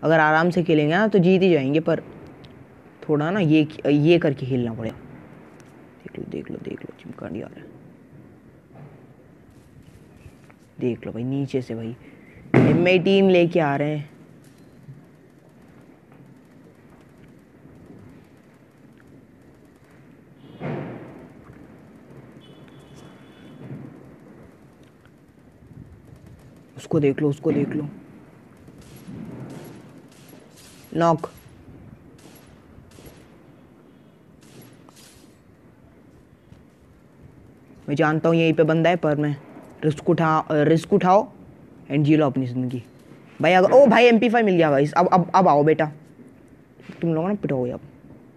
अगर आराम से खेलेंगे ना तो जीत ही जाएंगे, पर थोड़ा ना ये करके खेलना पड़ेगा। देख लो देख लो देख लो, चिमका नहीं आ रहा है। देख लो भाई नीचे से भाई M18 लेके आ रहे हैं। उसको देख लो, उसको देख लो। नॉक। मैं जानता हूँ यहीं पे बंदा है, पर मैं रिस्क उठाओ एंड जी लो अपनी जिंदगी भाई। अगर ओ भाई MP5 मिल गया भाई। अब आओ बेटा, तुम लोग ना पिटाओ अब।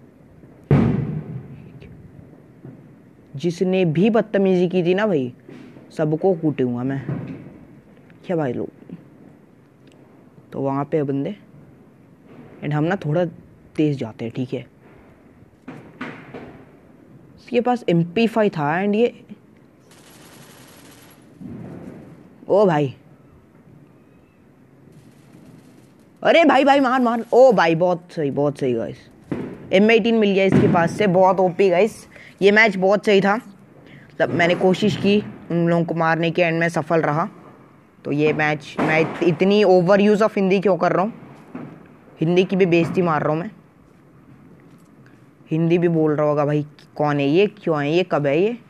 जिसने भी बदतमीजी की थी ना भाई, सबको कूटूंगा मैं। क्या भाई लोग, तो वहाँ पे बंदे एंड हम ना थोड़ा तेज जाते हैं, ठीक है। इसके पास MP5 था एंड ये, ओ भाई, अरे भाई भाई मार मार। ओ भाई बहुत सही गाइस। M18 मिल गया इसके पास से, बहुत OP गाइस। ये मैच बहुत सही था, तब मैंने कोशिश की उन लोगों को मारने के, एंड में सफल रहा। तो ये मैच, मैं इतनी ओवर यूज़ ऑफ हिंदी क्यों कर रहा हूँ, हिंदी की भी बेइज्जती मार रहा हूँ मैं। हिंदी भी बोल रहा होगा भाई कौन है ये, क्यों है ये, कब है ये।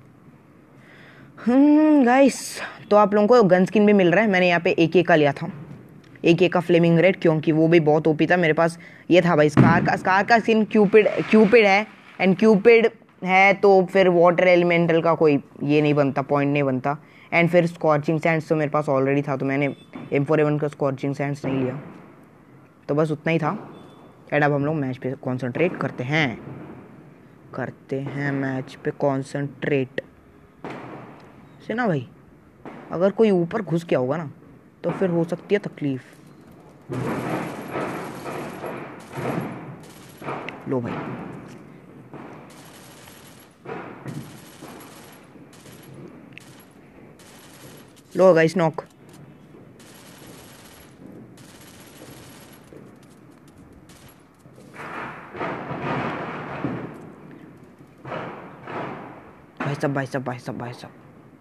गाइस, तो आप लोगों को गन स्किन भी मिल रहा है। मैंने यहाँ पे AK का लिया था, AK का फ्लेमिंग रेड, क्योंकि वो भी बहुत OP था। मेरे पास ये था भाई स्कार का स्किन क्यूपिड है, एंड क्यूपिड है तो फिर वाटर एलिमेंटल का कोई ये नहीं बनता, पॉइंट नहीं बनता। एंड फिर स्कॉर्चिंग सैंड्स तो मेरे पास ऑलरेडी था, तो मैंने M4A1 का स्कॉर्चिंग सैंड्स नहीं लिया। तो बस उतना ही था। एंड अब हम लोग मैच पे कॉन्सेंट्रेट करते हैं मैच पे कॉन्सेंट्रेट से ना भाई। अगर कोई ऊपर घुस गया होगा ना तो फिर हो सकती है तकलीफ। लो भाई, लो गाइस नॉक। भाई साहब।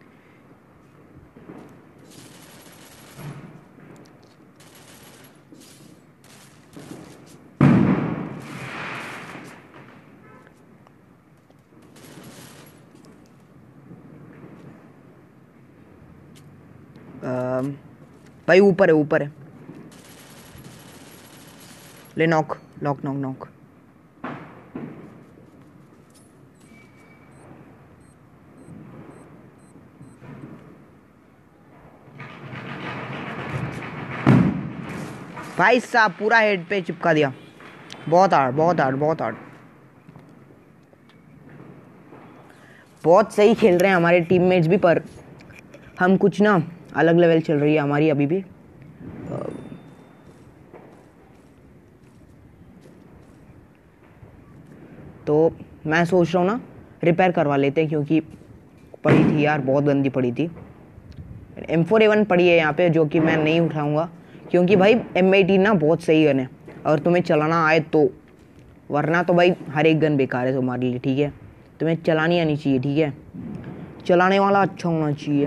भाई ऊपर है। ले नॉक नॉक नॉक नॉक। भाई साहब पूरा हेड पे चिपका दिया। बहुत हार्ड। बहुत सही खेल रहे हैं हमारे टीममेट्स भी, पर हम कुछ ना अलग लेवल चल रही है हमारी अभी भी। तो मैं सोच रहा हूँ ना रिपेयर करवा लेते हैं, क्योंकि पड़ी थी यार, बहुत गंदी पड़ी थी। M4A1 पड़ी है यहाँ पे, जो कि मैं नहीं उठाऊंगा, क्योंकि भाई M18 ना बहुत सही गन है अगर तुम्हें चलाना आए तो। वरना तो भाई हर एक गन बेकार है तुम्हारे लिए, ठीक है। तुम्हें चलानी आनी चाहिए, ठीक है। चलाने वाला अच्छा होना चाहिए।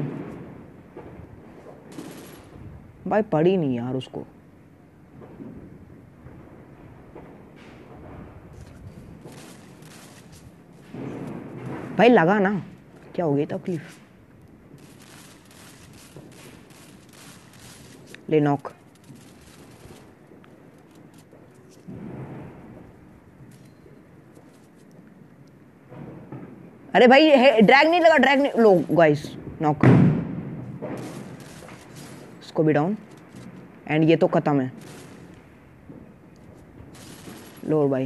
भाई पड़ी नहीं यार उसको। भाई लगा ना, क्या हो गई तकलीफ। ले नॉक। अरे भाई ड्रैग नहीं लो गाइस नॉक। इसको भी डाउन, एंड ये तो खत्म है। लो भाई,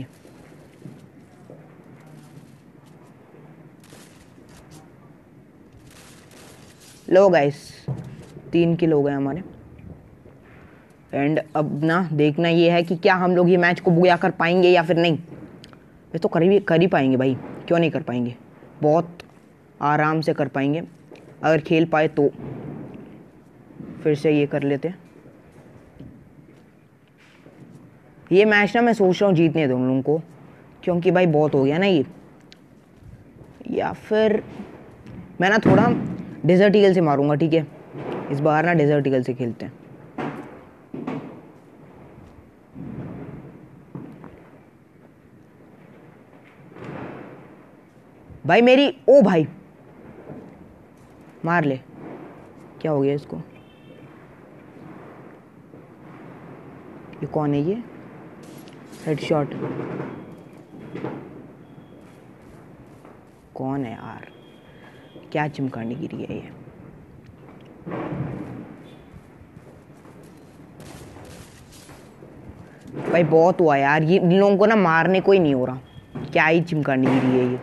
लो गाइस 3 किल हो गए हमारे। एंड अब ना देखना ये है कि क्या हम लोग ये मैच को बुया कर पाएंगे या फिर नहीं। ये तो कर ही पाएंगे भाई, क्यों नहीं कर पाएंगे, बहुत आराम से कर पाएंगे अगर खेल पाए तो। फिर से ये कर लेते हैं। ये मैच ना मैं सोच रहा हूँ जीतने दूँ उन लोगों को, क्योंकि भाई बहुत हो गया ना ये। या फिर मैं ना थोड़ा डेजर्ट ईगल से मारूंगा, ठीक है। इस बार ना डेजर्ट ईगल से खेलते हैं। भाई मेरी, ओ भाई मार ले। क्या हो गया इसको? ये कौन है? ये हेडशॉट कौन है यार? क्या चिमकांडी गिरी है ये? भाई बहुत हुआ यार, ये इन लोगों को ना मारने को ही नहीं हो रहा। क्या ही चिमकांडी गिरी है ये।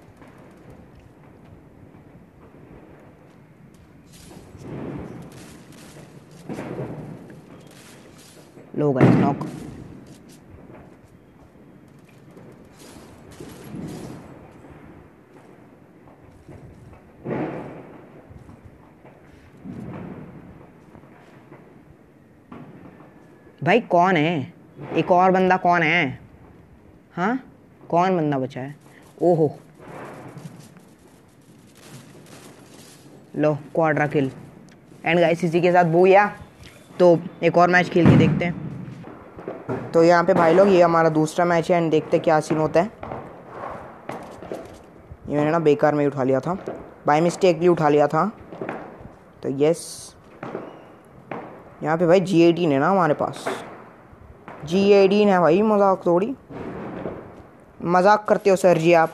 लो गाइस नॉक। भाई कौन है? एक और बंदा कौन है? हाँ कौन बंदा बचा है? ओहो लो क्वाड्रा किल। एंड गाइस इसी के साथ बूया। तो एक और मैच खेल के देखते हैं। तो यहाँ पे भाई लोग ये हमारा दूसरा मैच है एंड देखते हैं क्या सीन होता है। ये मैंने ना बेकार में उठा लिया था, बाय मिस्टेकली उठा लिया था। तो यस यहाँ पे भाई G18 है ना हमारे पास। G18 है भाई, मजाक थोड़ी। मजाक करते हो सर जी आप।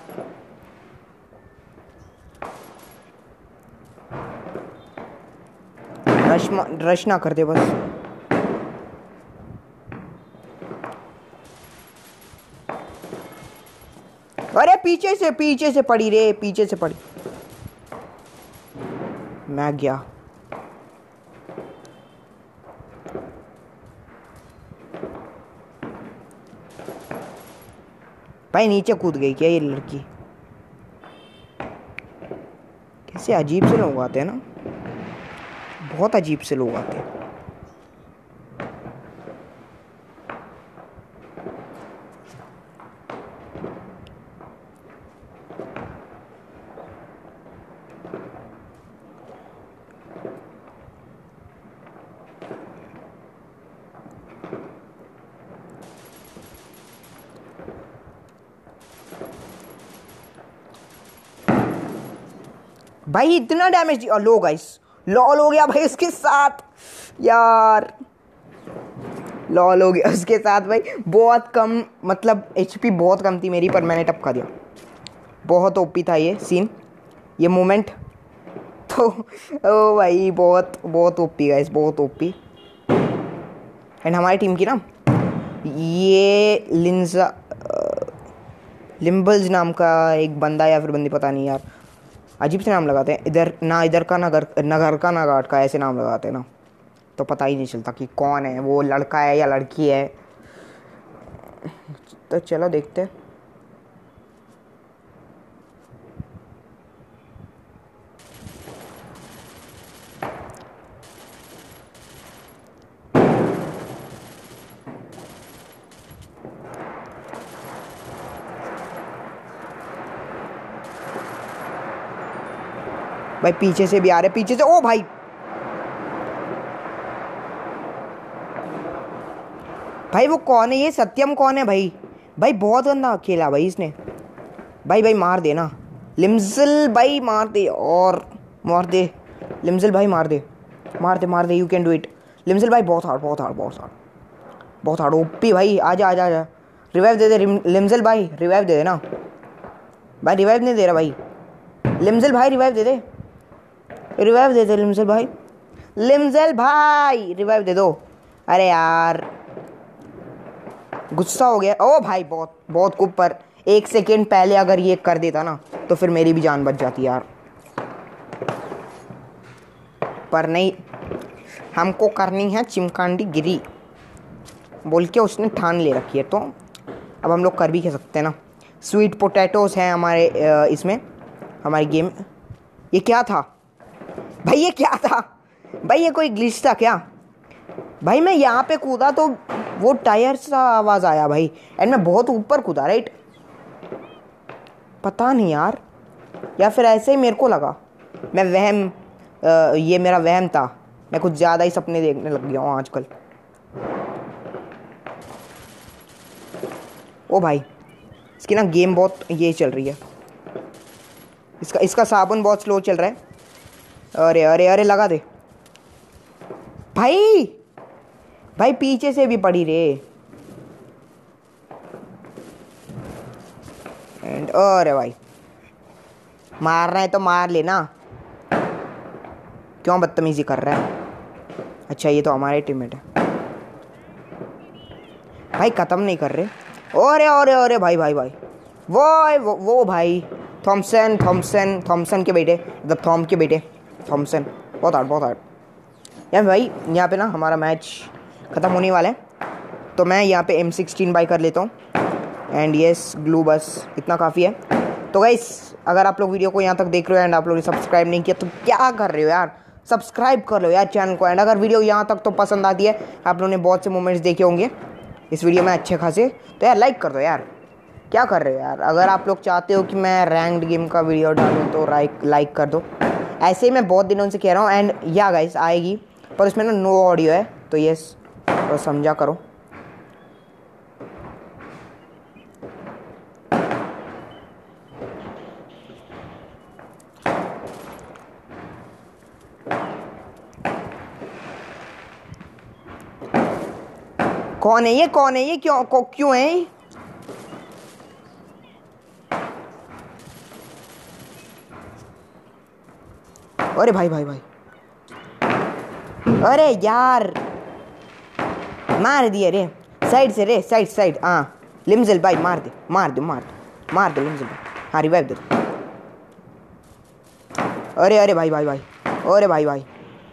रश ना करते बस। अरे पीछे से पड़ी रे, पीछे से पड़ी। मैं गया। भाई नीचे कूद गई क्या ये लड़की? कैसे अजीब से लोग आते हैं ना, बहुत अजीब से लोग आते हैं। भाई इतना डैमेज लो गाइस, लॉल हो गया भाई उसके साथ यार। लॉल हो गया उसके साथ भाई। बहुत कम, मतलब HP बहुत कम थी मेरी, पर मैंने टपका दिया। बहुत ओपी था ये सीन, ये मोमेंट तो। ओ भाई बहुत बहुत ओपी गाइस, बहुत ओपी। एंड हमारी टीम की ना ये लिम्बल्स नाम का एक बंदा या फिर बंदी, पता नहीं यार, अजीब से नाम लगाते हैं। इधर का ना घर का ना घाट का, ऐसे नाम लगाते हैं ना, तो पता ही नहीं चलता कि कौन है वो, लड़का है या लड़की है। तो चलो देखते हैं। भाई पीछे से भी आ रहे, पीछे से। ओ भाई भाई वो कौन है? ये सत्यम कौन है भाई? भाई बहुत गंदा खेला भाई इसने। भाई मार दे ना लिम्जल भाई, मार दे और मार दे लिम्जल भाई, मार दे मार दे। यू कैन डू इट लिम्जल भाई। बहुत हार्ड बहुत हार्ड बहुत हार्ड बहुत हार्ड। ओपी भाई, आजा आजा आजा। रिवाइव दे दे लिम्जल भाई, रिवाइव दे दे ना भाई। रिवाइव नहीं दे रहा भाई लिम्जल भाई, रिवाइव दे दे, रिवाइव दे दे लिम्जल भाई। लिम्जल भाई रिवाइव दे दो। अरे यार गुस्सा हो गया। ओ भाई बहुत बहुत कुप, पर 1 सेकेंड पहले अगर ये कर देता ना तो फिर मेरी भी जान बच जाती यार। पर नहीं, हमको करनी है चिमकांडी गिरी बोल के उसने ठान ले रखी है, तो अब हम लोग कर भी कह सकते हैं ना। स्वीट पोटैटोस हैं हमारे इसमें, हमारी गेम। ये क्या था भाई? ये क्या था भाई? ये कोई ग्लिच था क्या भाई? मैं यहाँ पे कूदा तो वो टायर सा आवाज़ आया भाई, एंड मैं बहुत ऊपर कूदा, राइट। पता नहीं यार, या फिर ऐसे ही मेरे को लगा, मैं वहम ये मेरा वहम था, मैं कुछ ज़्यादा ही सपने देखने लग गया हूँ आजकल। ओ भाई, इसकी ना गेम बहुत ये चल रही है, इसका साबुन बहुत स्लो चल रहा है। अरे अरे अरे लगा दे भाई, भाई पीछे से भी पड़ी रे। एंड अरे भाई, मारना है तो मार लेना, क्यों बदतमीजी कर रहा है। अच्छा ये तो हमारे टीममेट है भाई, ख़त्म नहीं कर रहे। अरे अरे अरे भाई भाई भाई, वो भाई थॉमसन के बेटे, मतलब थॉम के बेटे थॉमसन, बहुत हार्ड यार भाई। यहाँ पे ना हमारा मैच ख़त्म होने वाला है, तो मैं यहाँ पे M16 बाई कर लेता हूँ। एंड यस ग्लू, बस इतना काफ़ी है। तो गाइस, अगर आप लोग वीडियो को यहाँ तक देख रहे हो एंड आप लोगों ने सब्सक्राइब नहीं किया तो क्या कर रहे हो यार, सब्सक्राइब कर लो यार चैनल को। एंड अगर वीडियो यहाँ तक तो पसंद आती है, आप लोगों ने बहुत से मोमेंट्स देखे होंगे इस वीडियो में अच्छे खासे, तो यार लाइक कर दो यार, क्या कर रहे हो यार। अगर आप लोग चाहते हो कि मैं रैंक्ड गेम का वीडियो डालूँ तो लाइक कर दो। ऐसे ही मैं बहुत दिनों से कह रहा हूँ, एंड या गाइस आएगी, पर उसमें ना नो ऑडियो है, तो यस तो समझा करो। कौन है ये, कौन है ये, क्यों है ये? अरे भाई भाई भाई, अरे यार मार दिए रे, साइड से रे, साइड। हाँ लिम्जल भाई, मार दे लिम्जल भाई, हाँ रिवाइव दे। अरे अरे भाई भाई भाई, अरे भाई भाई,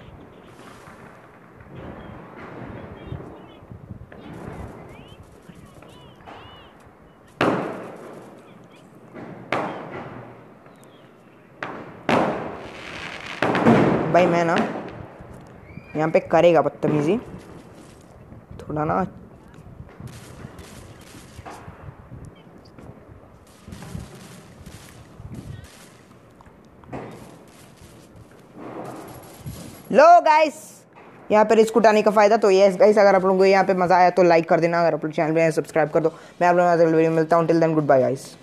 भाई मैं ना यहाँ पे करेगा बदतमीजी थोड़ा ना। लो गाइस, यहाँ पे रिस्क उठाने का फायदा तो ये है गाइस। अगर आप लोगों को यहाँ पे मजा आया तो लाइक कर देना, अगर आप लोग चैनल पे सब्सक्राइब कर दो। मैं आप लोगों को वीडियो मिलता हूँ, till then good bye guys.